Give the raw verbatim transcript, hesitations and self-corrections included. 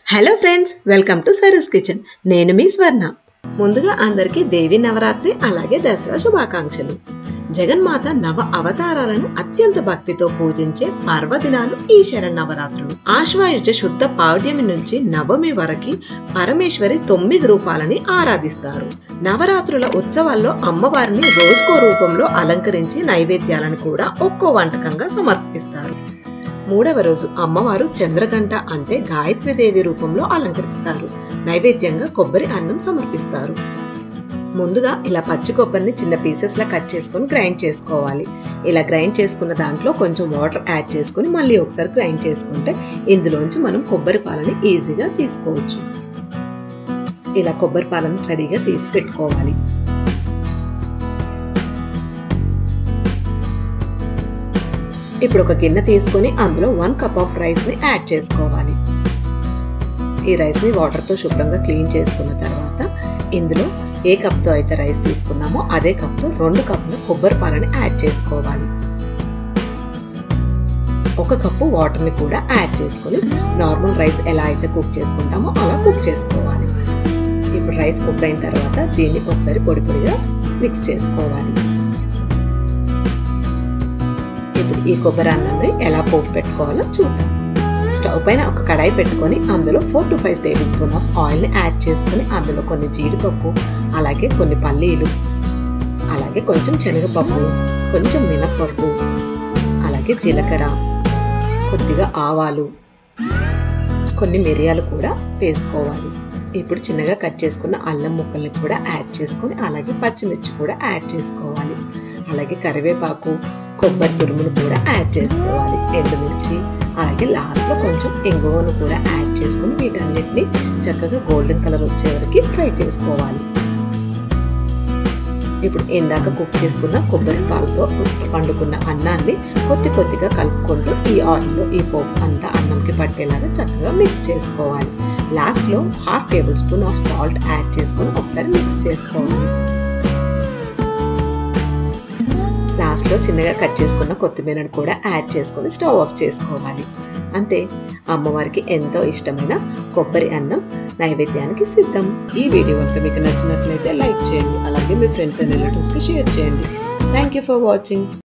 Hello friends, welcome to Saru's kitchen. నేను మీ స్వర్ణ. ముందుగా అందరికీ దేవి నవరాత్రి అలాగే దసరా శుభాకాంక్షలు. జగన్మాత నవ అవతారాలను అత్యంత భక్తితో పూజించే పర్వదినాలు ఈ శరన్నవరాత్రులు. ఆశ్వయుజ శుద్ధ పౌర్ణమి నుంచి నవమి వరకు పరమేశ్వరి తొమ్మిది రూపాలని ఆరాధిస్తారు. నవరాత్రుల ఉత్సవాల్లో అమ్మవారిని రోజుకో రూపంలో అలంకరించి నైవేద్యాలను కూడా ఒక్కో వంటకంగా సమర్పిస్తారు. మూడవ రోజు అమ్మవారు చంద్రగంట అంటే గాయత్రీదేవి రూపంలో అలంకరిస్తారు. నైవేద్యంగా కొబ్బరి అన్నం సమర్పిస్తారు. ముందుగా ఇలా పచ్చి కొబ్బరిని చిన్న పీసెస్ లా కట్ చేసుకుని గ్రైండ్ చేసుకోవాలి. ఇలా గ్రైండ్ చేసుకున్న దాంట్లో కొంచెం వాటర్ యాడ్ చేసుకుని మళ్ళీ ఒకసారి గ్రైండ్ చేసుకుంటే ఇందులోంచి మనం కొబ్బరి పాలని ఈజీగా తీసుకోవచ్చు. ఇలా కొబ్బరి పాలను రెడీగా తీసి పెట్టుకోవాలి. ఇప్పుడు ఒక గిన్నె తీసుకొని అందులో వన్ కప్ ఆఫ్ రైస్ ని యాడ్ చేసుకోవాలి. ఈ రైస్ ని వాటర్ తో శుభ్రంగా క్లీన్ చేసుకున్న తర్వాత ఇందులో ఏ కప్ తో అయితే రైస్ తీసుకున్నామో అదే కప్ తో రెండు కప్పుల కొబ్బరి పాలని యాడ్ చేసుకోవాలి. ఒక కప్పు వాటర్ ని కూడా యాడ్ చేసుకొని నార్మల్ రైస్ ఎలా అయితే కుక్ చేసుకుంటామో అలా కుక్ చేసుకోవాలి. ఇప్పుడు రైస్ కుక్ అయిన తర్వాత దీన్ని ఒకసారి పొడి పొడిగా మిక్స్ చేసుకోవాలి. ఇప్పుడు ఈ కొబ్బరి అన్నాన్ని ఎలా పోపు పెట్టుకోవాలో చూద్దాం. స్టవ్ పైన ఒక కడాయి పెట్టుకొని అందులో four to five tablespoon of oil ని యాడ్ చేసుకుని అందులో కొన్ని జీడిపప్పు, అలాగే కొన్ని పల్లీలు, అలాగే కొంచెం శనగపప్పు, కొంచెం మినప్పప్పు, అలాగే జీలకర్ర, కొద్దిగా ఆవాలు, కొన్ని మిరియాలు కూడా వేసుకోవాలి. ఇప్పుడు చిన్నగా కట్ చేసుకున్న అల్లం ముక్కల్ని కూడా యాడ్ చేసుకొని అలాగే పచ్చిమిర్చి కూడా యాడ్ చేసుకోవాలి. అలాగే కరివేపాకు, కొబ్బరి తురుమును కూడా యాడ్ చేసుకోవాలి. ఎండుమిర్చి, అలాగే లాస్ట్లో కొంచెం ఇంగువను కూడా యాడ్ చేసుకుని వీటన్నిటిని చక్కగా గోల్డెన్ కలర్ వచ్చే వరకు ఫ్రై చేసుకోవాలి. ఇప్పుడు ఇందాక కుక్ చేసుకున్న కొబ్బరి పాలతో వండుకున్న అన్నాన్ని కొద్ది కొద్దిగా కలుపుకుంటూ ఈ ఆయిల్లో ఈ పోపు అంతా అన్నంకి పట్టేలాగా చక్కగా మిక్స్ చేసుకోవాలి. లాస్ట్లో half tablespoon of salt add చేసుకొని ఒకసారి మిక్స్ చేసుకోవాలి. లాస్ట్లో చిన్నగా కట్ చేసుకున్న కొత్తిమీరను కూడా యాడ్ చేసుకొని స్టవ్ ఆఫ్ చేసుకోవాలి. అంతే, అమ్మవారికి ఎంతో ఇష్టమైన కొబ్బరి అన్నం నైవేద్యానికి సిద్ధం. ఈ వీడియో కనుక మీకు నచ్చినట్లయితే లైక్ చేయండి, అలాగే మీ ఫ్రెండ్స్ అండ్ రిలేటివ్స్కి షేర్ చేయండి. Thank you for watching.